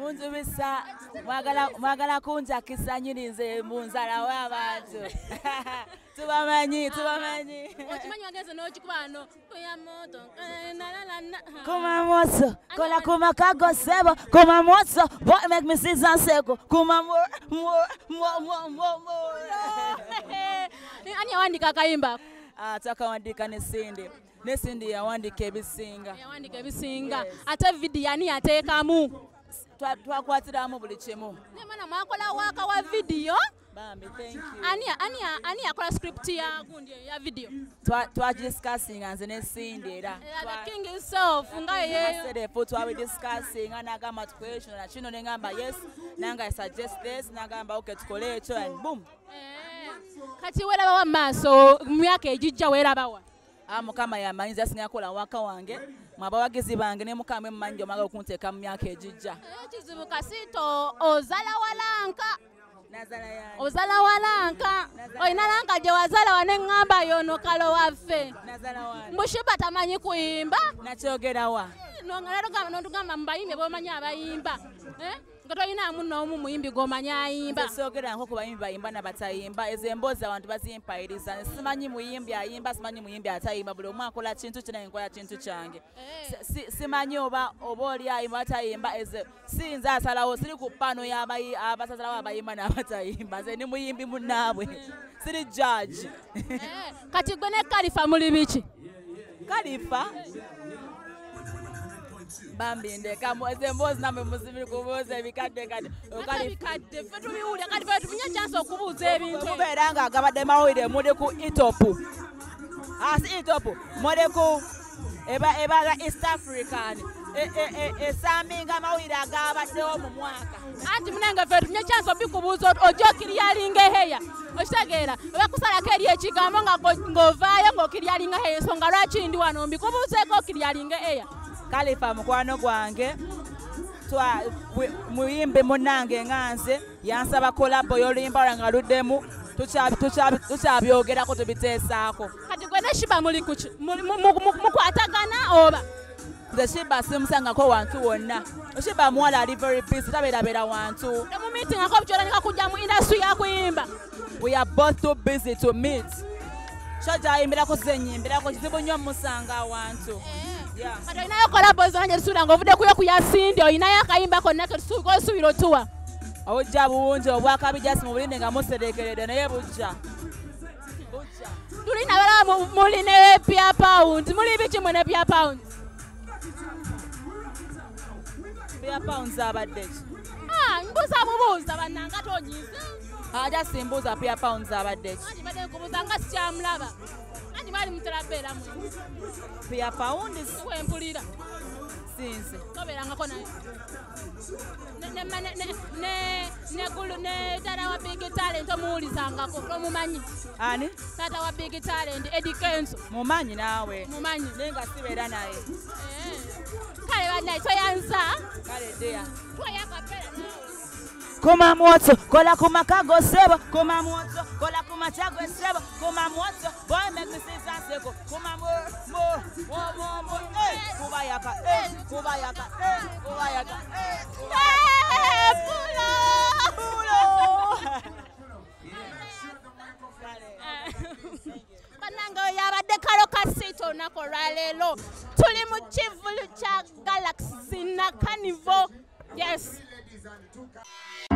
munzubisa mwagala kunjakisa nyirize munzala w'abantu tubamanyi okimanyi wagenze n'okikubano kuyamoto kumamoso kola kumakago sebo kumamoso boy make me see sanseko kumamo ani yawandika akayimba twakawandika nesindi yawandika ebisinga ate video ani yateekamu twakwatiramu buli kimu nemana mwakola waka wa video bambi thank you ani yakola script ya gundi ya video twadiscussinga nze nesindi era the king himself ngayeyo twabidiscussinga nagamba tukweshona kino nengamba yes nanga I suggest this nagamba okay tukole ekyo and boom kati werabawa maaso mu myaka egijja werabawa mukama yamanyiza asinga kola waka wange mwabawagizi bange ne mukama mmanyi omwaga okunteeka mu myaka egijja ekizibu kasito ozala walanka ozala walanka olina lanka gye wazala waneŋŋamba yono kalo waffe mbushiba tamanyi kuyimba nakyogerawa notugamba mubayimbi bomanyi abayimba nga tolinamu n'omu muyimbi g'omanyi ayimba soogera nko ku bayimbi bayimba nabatayimba ezo emboozi abantu bazimpayiriza simanyi muyimbi ayimba simanyi muyimbi atayimba buli omu akola kintu kye naye nkola kintu kyange simanyi oba oli ayimba atayimba ezo siyinza asalawo siri ku pano y'abasasalawo abayimba n'abatayimba nze ni muyimbi munnaabwe siri judge kati gwe ne Kalifa muli biki Kalifa bambi ndeka emboozi namwe muzibiri kubuuza ebikadde bikadde ffe tubiwulya kati ffe tufunye chance okubuuza ebintu mubeera nga agabadde mawulire muli ku etopu asi etopu muli ku ebaga East African esaminga amawulire agabaddewo mu mwaka anti munenge ffe tufunye chance obikubuuza ojja okiryalinga eheya okitegeera oba kusalako eri ekigambo ng'ovaayo ng'okiryalinga eheya ensonga lwaki ndi wano mbikubuuzeeko okiryalinga eheya Kalifa mukwano gwange muyimbi munange nganze yansaba kolabo y'oluyimba nga luddemu tukyabyogerako tubiteesaako kati gwe ne Shiba muli kuki mukwatagana oba nze Shiba simusangako wantu wonna Shiba muwala ali very busy tabeerabeera wantu temumiitingako bukyolanyika kujja mu industry yakuyimba we are both too busy to meet shajja ayimbirako zenyimbirako kizibu nnyo musanga awantu kati olinayo kolabo zonje tusuula ng'ovudde kuyo kuyasindi olinayo akayimba konna kosuubira otuwa obujja buwungi obwakabi jasi mubulinde nga muserekeredde naye bujja tulina balaba muli ne pia pound muli biki mwe ne pia pound abadde ki mbuuza bannanga tonyize jasi mbuuza pia pounds abadde ki badde nkubuuza nga sikyamulaba anti bali muterabeeramu pia pound wempulira sinze tobeerangako naye ne tata wa big talent omuwulizangako tomumanyi ani tata wa big talent Eddie Kenzo mumanyi naawe mumanyi naye nga sibeera naye kale bannaye toyanza kale ddeya twayakapera nawe Kuma moto, kola kumakago sebo, kuma moto, kola kumachago sebo, kuma moto, boy make me see sanseko, kuma mo, kubayaka, kubayaka, kubayaka, Banango yabadde Kalo Kasito nako lwaleero tuli mu kivulu kya Galaxy na Carnival yes